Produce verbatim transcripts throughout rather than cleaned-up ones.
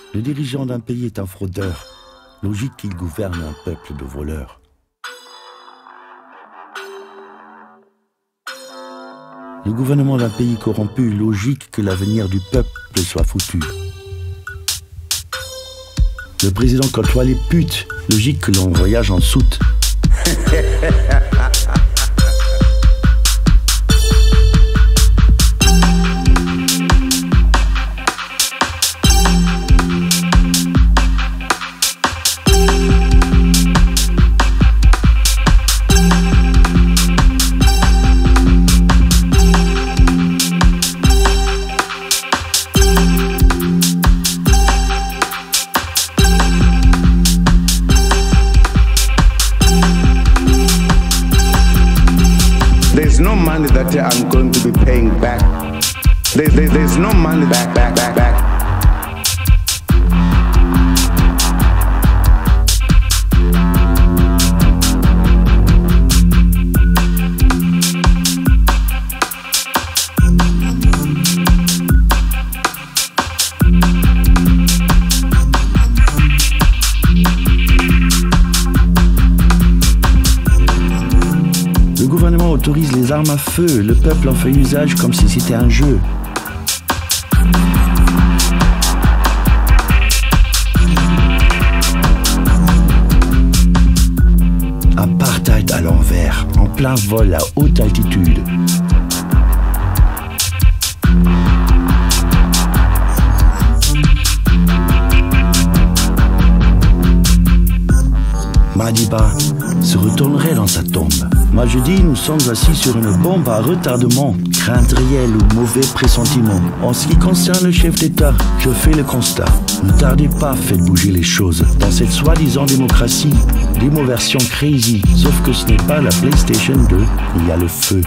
Le dirigeant d'un pays est un fraudeur. Logique qu'il gouverne un peuple de voleurs. Le gouvernement d'un pays corrompu, logique que l'avenir du peuple soit foutu. Le président côtoie les putes, logique que l'on voyage en soute. There's no money that I'm going to be paying back. There, there, there's no money back, back, back, back. Le gouvernement autorise les armes à feu, le peuple en fait usage comme si c'était un jeu. Apartheid à l'envers, en plein vol à haute altitude. Madiba se retournerait dans sa tombe. Moi je dis, nous sommes assis sur une bombe à retardement, crainte réelle ou mauvais pressentiment. En ce qui concerne le chef d'État, je fais le constat. Ne tardez pas, faites bouger les choses. Dans cette soi-disant démocratie, démo-version crazy, sauf que ce n'est pas la PlayStation deux, il y a le feu.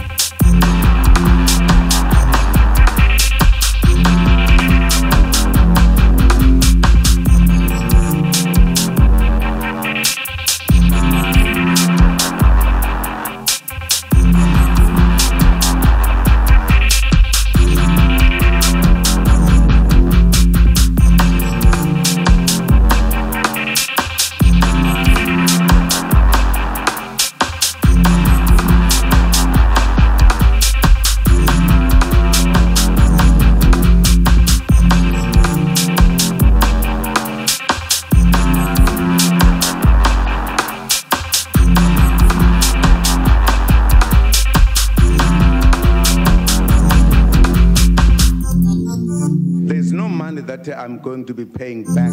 There's no money that I'm going to be paying back.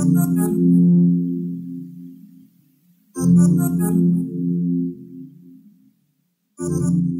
Thank you.